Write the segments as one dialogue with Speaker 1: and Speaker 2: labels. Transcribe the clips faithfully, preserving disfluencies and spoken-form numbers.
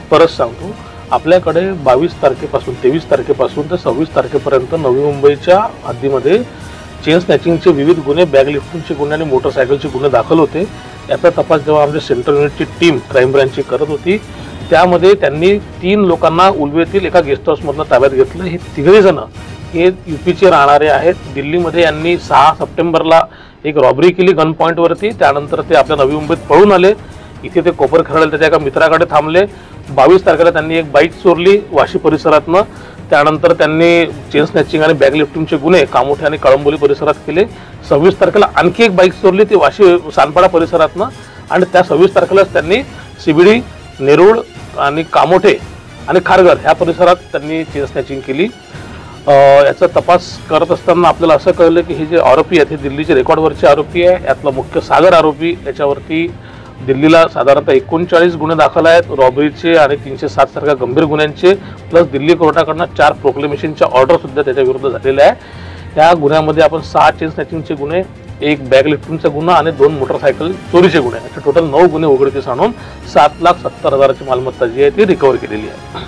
Speaker 1: परत सांगतो, आपल्याकडे बावीस तारखेपासून तेवीस तारखेपासून ते सव्वीस तारखेपर्यंत नवी मुंबईच्या हद्दीमध्ये चेन स्नॅचिंगचे विविध गुन्हे, बॅग लिफ्टिंगचे गुन्हे आणि मोटरसायकलचे गुन्हे दाखल होते। याचा तपास जेव्हा आमच्या सेंट्रल युनिटची टीम क्राईम ब्रँचची करत होती, त्यामध्ये त्यांनी तीन लोकांना उलवेतील एका गेस्ट हाऊसमधनं ताब्यात घेतलं। हे तिघे जण हे यूपीचे राहणारे आहेत। दिल्लीमध्ये यांनी सहा सप्टेंबरला एक रॉबरी केली गन पॉईंटवरती, त्यानंतर ते आपल्या नवी मुंबईत पळून आले। इथे ते कोपर खरडले त्याच्या एका मित्राकडे थांबले। बावीस तारखेला त्यांनी एक बाईक चोरली वाशी परिसरातनं। त्यानंतर त्यांनी चेन स्नॅचिंग आणि बॅग लिफ्टिंगचे गुन्हे कामोठे आणि कळंबोली परिसरात केले। सव्वीस तारखेला आणखी एक बाईक चोरली ती वाशी सानपाडा परिसरातनं, आणि त्या सव्वीस तारखेलाच त्यांनी सीबीडी, नेरूळ आणि कामोठे आणि खारघर ह्या परिसरात त्यांनी चेन स्नॅचिंग केली। याचा तपास करत असताना आपल्याला असं कळलं की हे जे आरोपी आहेत हे दिल्लीचे रेकॉर्डवरचे आरोपी आहे। यातला मुख्य सागर आरोपी, याच्यावरती दिल्लीला साधारणतः एकोणचाळीस गुन्हे दाखल आहेत, रॉबरीचे आणि तीनशे सात सारख्या गंभीर गुन्ह्यांचे, प्लस दिल्ली कोर्टाकडनं चार प्रोक्लेमेशनच्या ऑर्डर सुद्धा त्याच्या विरुद्ध झालेल्या आहे। या गुन्ह्यामध्ये आपण सहा चेन स्नॅचिंगचे गुन्हे, एक बॅग लिफ्टिंगचा गुन्हा आणि दोन मोटरसायकल चोरीचे गुन्हे, असे टोटल नऊ गुन्हे उघडकीस आणून सात लाख सत्तर हजाराची मालमत्ता जी आहे ती रिकव्हर केलेली आहे।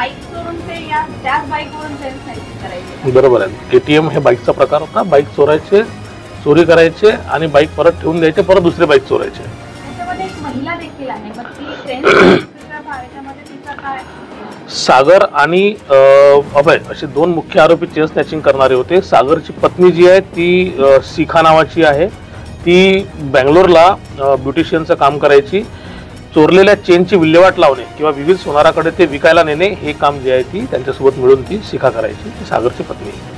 Speaker 1: बरोबर आहे, एटीएम हे बाईकचा प्रकार होता। बाईक चोरायचे, चोरी करायचे आणि बाईक परत ठेवून द्यायचे, परत दुसरे बाईक चोरायचे। सागर आणि अभय असे दोन मुख्य आरोपी चेन स्नॅचिंग करणारे होते। सागरची पत्नी जी आहे ती शिखा नावाची आहे, ती बँगलोरला ब्युटिशियनचं काम करायची। चोरलेल्या चेनची विल्हेवाट लावणे किंवा विविध सोनाराकडे ते विकायला नेणे हे काम जे आहे ती त्यांच्यासोबत मिळून ती शिखा करायची, ती सागरची पत्नी।